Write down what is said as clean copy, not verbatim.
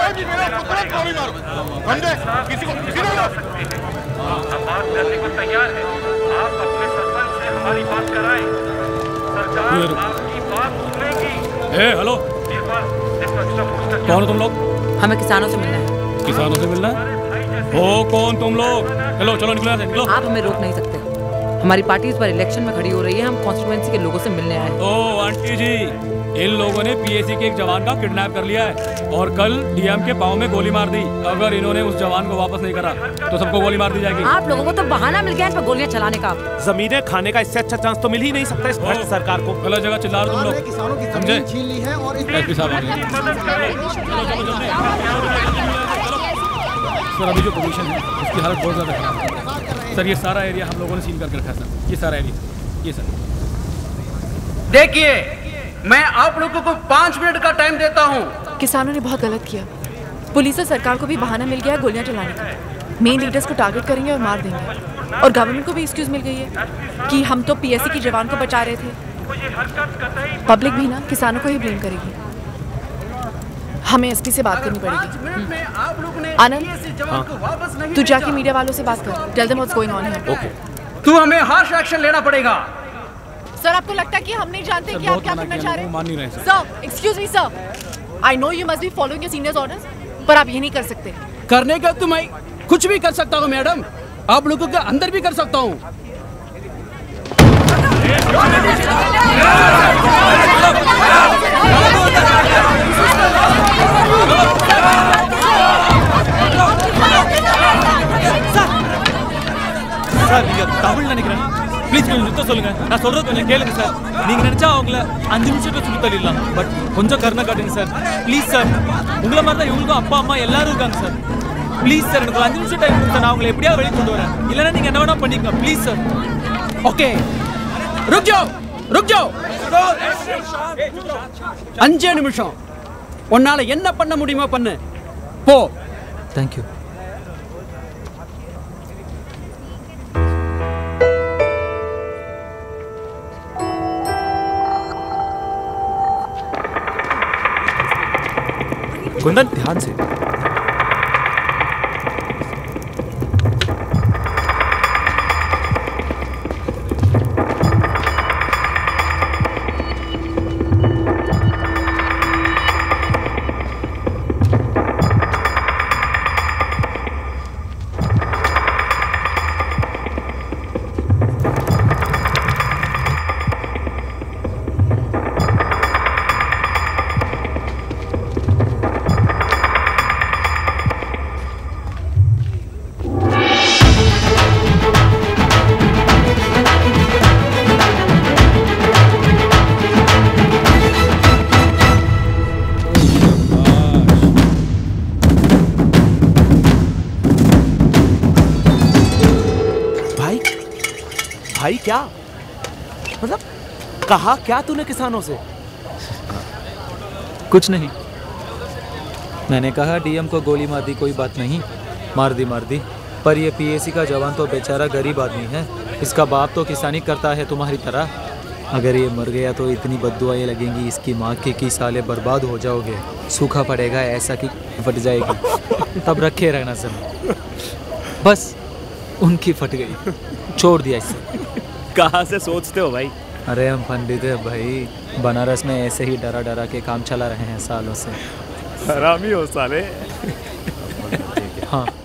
भी मेरा पुत्र गोली मारो, समझे? किसी को हम बात करने को तैयार हैं। आप अपने सरपंच से हमारी बात कराएं। सरकार आपकी बात सुनेगी। हेलो, कौन हो तुम लोग? हमें किसानों से मिलना है। किसानों से मिलना है? हो कौन तुम लोग? हेलो, चलो निकलो यहाँ से, निकलो। आप हमें रोक नहीं सकते। हमारी पार्टी इस बार इलेक्शन में खड़ी हो रही है, हम कॉन्स्टिट्यूएंसी के लोगों से मिलने आए। ओ आंटी जी, इन लोगों ने पीएसी के एक जवान का किडनैप कर लिया है और कल डीएम के पाँव में गोली मार दी। अगर इन्होंने उस जवान को वापस नहीं करा तो सबको गोली मार दी जाएगी। आप लोगों को तो बहाना मिल गया इन पर गोलियां चलाने का। जमीनें खाने का इससे अच्छा चांस तो मिल ही नहीं सकता इस भ्रष्ट सरकार को। गलत जगह चिल्ला रहे तुम लोग, किसानों की जमीन छीन ली है और एसपी साहब आ गए। सर अभी जो पोजीशन है उसकी हालत बहुत ज़्यादा खराब है सर। ये सारा एरिया हम लोगों ने सील करके रखा है सर, ये सारा एरिया, ये सर। देखिए, मैं आप लोगों को 5 मिनट का टाइम देता हूँ। किसानों ने बहुत गलत किया। पुलिस और सरकार को भी बहाना मिल गया गोलियां चलाने का। मेन लीडर्स को टारगेट करेंगे और मार देंगे। और गवर्नमेंट को भी एक्सक्यूज मिल गई है कि हम तो पीएससी की जवान को बचा रहे थे। पब्लिक भी ना किसानों को ही ब्लेम करेगी। हमें एसपी से बात करनी पड़ेगी। आनंद, तू जाके मीडिया वालों से बात कर। Tell them what's going on here. Okay. तू हमें हार्श एक्शन लेना पड़ेगा। सर, आपको लगता है कि हम नहीं जानते कि आप क्या करना चाह रहे हैं? मान नहीं रहे sir. Sir, excuse me sir, I know you must be following your seniors orders, पर आप ये नहीं कर सकते। करने का तो मैं कुछ भी कर सकता हूँ मैडम, आप लोगों के अंदर भी कर सकता हूँ। சார், நீங்க தமிழ்ல நினைக்கிறேன். ப்ளீஸ் கொஞ்சம் நிறுத்த சொல்லுங்க. நான் சொல்றது கொஞ்சம் கேளுங்க சார். நீங்க நினைச்சா அவங்கள 5 நிமிஷத்துல சுட்டு தள்ளிடலாம். பட் கொஞ்சம் கருணை காட்டுங்க சார். Please sir. உங்களை மாதிரி தான் இவங்களுக்கும் அப்பா அம்மா எல்லாரும் இருக்காங்க சார். ப்ளீஸ் சார், எனக்கு 5 நிமிஷம் டைம் கொடுத்தா நான் உங்களை எப்படியாவது வெளியே கொண்டு வரேன். இல்லைன்னா நீங்க என்ன வேணா பண்ணிக்கங்க. Please sir. ओके, रुक जाओ, रुक जाओ। 5 நிமிஷம் உன்னால என்ன பண்ண முடியுமோ பண்ணு, போ। Thank you. कुंदन, ध्यान से। भाई क्या मतलब, कहा क्या तूने किसानों से? कुछ नहीं, मैंने कहा डीएम को गोली मार दी, कोई बात नहीं, मार दी। पर ये पीएसी का जवान तो बेचारा गरीब आदमी है। इसका बाप तो किसानी करता है तुम्हारी तरह। अगर ये मर गया तो इतनी बद्दुआएं लगेंगी इसकी माँ की कि साले बर्बाद हो जाओगे। सूखा पड़ेगा ऐसा कि फट जाएगी। तब रखे रहना सर। बस उनकी फट गई, छोड़ दिया इसे। कहाँ से सोचते हो भाई? अरे हम पंडित है भाई, बनारस में ऐसे ही डरा डरा के काम चला रहे हैं सालों से। हरामी हो साले। हाँ।